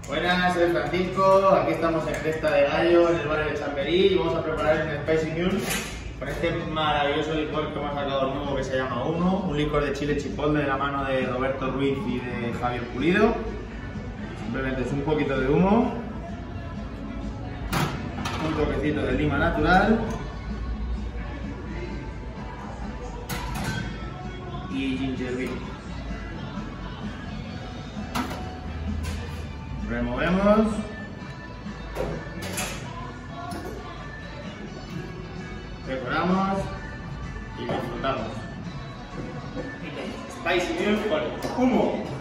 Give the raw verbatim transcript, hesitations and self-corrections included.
Buenas, soy Francisco, aquí estamos en Cresta de Gallo, en el barrio de Chamberí, y vamos a preparar un Spicy Mule con este maravilloso licor que hemos sacado nuevo que se llama Uno, un licor de chile chipotle de la mano de Roberto Ruiz y de Javier Pulido. Simplemente es un poquito de humo, un toquecito de lima natural y ginger beer. Removemos. Decoramos y disfrutamos. Spicy Mule con humo.